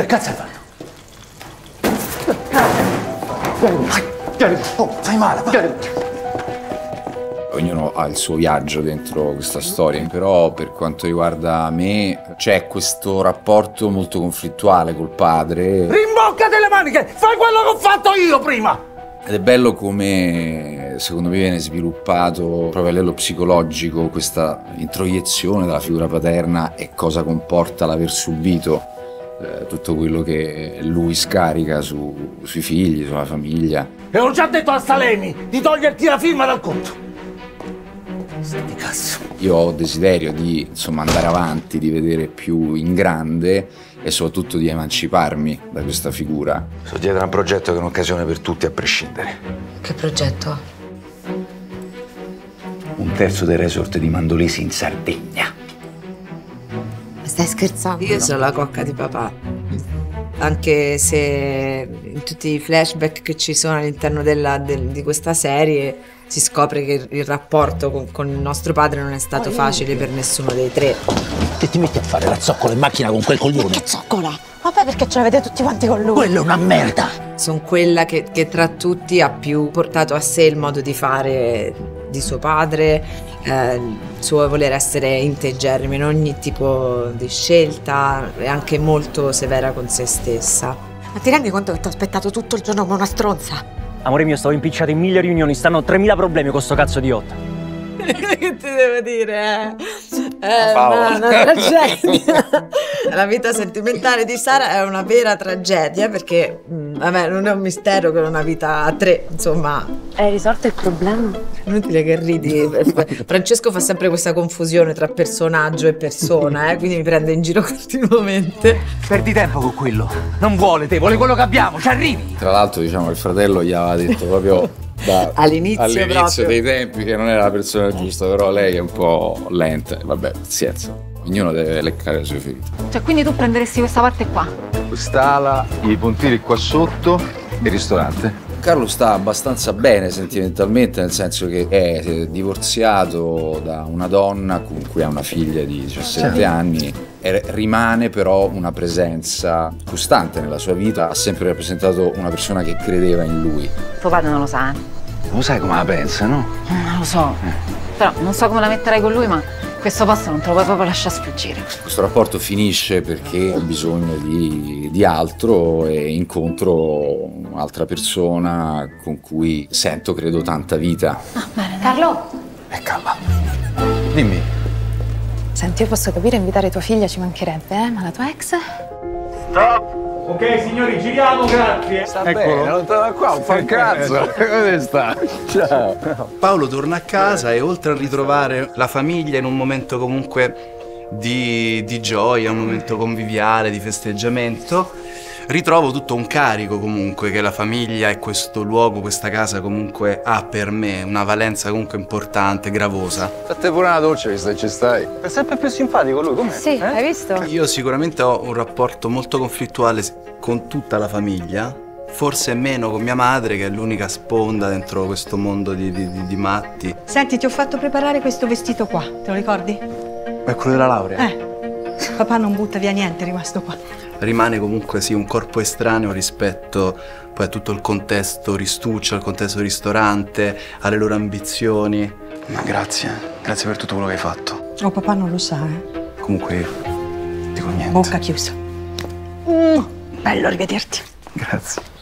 Che cazzo hai fatto? Oh, fai male, va. Ognuno ha il suo viaggio dentro questa storia, però per quanto riguarda me c'è questo rapporto molto conflittuale col padre. Rimboccate le maniche! Fai quello che ho fatto io prima! Ed è bello come, secondo me, viene sviluppato proprio a livello psicologico questa introiezione della figura paterna e cosa comporta l'aver subito tutto quello che lui scarica sui figli, sulla famiglia. E ho già detto a Salemi di toglierti la firma dal conto. Senti cazzo. Io ho desiderio di, insomma, andare avanti, di vedere più in grande e soprattutto di emanciparmi da questa figura. Sto dietro a un progetto che è un'occasione per tutti, a prescindere. Che progetto? Un terzo del resort di Mandolesi in Sardegna. Ma stai scherzando? Io sono la cocca di papà. Anche se in tutti i flashback che ci sono all'interno di questa serie si scopre che il rapporto con il nostro padre non è stato facile per nessuno dei tre. Che ti metti a fare la zoccola in macchina con quel coglione? Che zoccola? Vabbè, perché ce l'avete tutti quanti con lui? Quello è una merda! Sono quella che tra tutti ha più portato a sé il modo di fare di suo padre, il suo voler essere integerrima in ogni tipo di scelta e anche molto severa con se stessa. Ma ti rendi conto che ti ho aspettato tutto il giorno come una stronza? Amore mio, stavo impicciato in 1000 riunioni, stanno 3000 problemi con sto cazzo di Yacht. Che ti devo dire? È una tragedia. La vita sentimentale di Sara è una vera tragedia perché, vabbè, non è un mistero che è una vita a tre, insomma. Hai risolto il problema? Inutile che ridi. Francesco fa sempre questa confusione tra personaggio e persona, quindi mi prende in giro continuamente. Perdi tempo con quello. Non vuole te, vuole quello che abbiamo, ci arrivi! Tra l'altro, diciamo, il fratello gli aveva detto proprio all'inizio dei tempi che non era la persona giusta, però lei è un po' lenta. Vabbè, pazienza. Ognuno deve leccare le sue ferite. Cioè, quindi tu prenderesti questa parte qua? Quest'ala, i pontili qua sotto e il ristorante. Carlo sta abbastanza bene sentimentalmente, nel senso che è divorziato da una donna con cui ha una figlia di 17 anni e rimane però una presenza costante nella sua vita. Ha sempre rappresentato una persona che credeva in lui. Tuo padre non lo sa, Lo sai come la pensa, no? Non lo so. Però non so come la metterai con lui, ma questo posto non te lo puoi proprio lasciare sfuggire. Questo rapporto finisce perché ho bisogno di altro e incontro un'altra persona con cui sento, credo, tanta vita. Ah, bene. Carlo? Calma. Dimmi. Senti, io posso capire invitare tua figlia, ci mancherebbe, ma la tua ex? Stop! Ok, signori, giriamo, grazie. Sta bene, non te da qua, un fa cazzo. Come sta? Ciao. Paolo torna a casa e oltre a ritrovare la famiglia in un momento comunque di gioia, un momento conviviale, di festeggiamento, ritrovo tutto un carico comunque che la famiglia e questo luogo, questa casa comunque ha per me, una valenza comunque importante, gravosa. Fate pure una doccia, visto che ci stai. È sempre più simpatico lui, com'è? Sì, hai visto? Io sicuramente ho un rapporto molto conflittuale con tutta la famiglia, forse meno con mia madre che è l'unica sponda dentro questo mondo di matti. Senti, ti ho fatto preparare questo vestito qua, te lo ricordi? È quello della laurea? Papà non butta via niente, è rimasto qua. Rimane comunque sì un corpo estraneo rispetto poi a tutto il contesto ristuccio, al contesto ristorante, alle loro ambizioni. Ma grazie per tutto quello che hai fatto. Oh, papà non lo sa, Comunque io dico niente. Bocca chiusa. Bello rivederti. Grazie.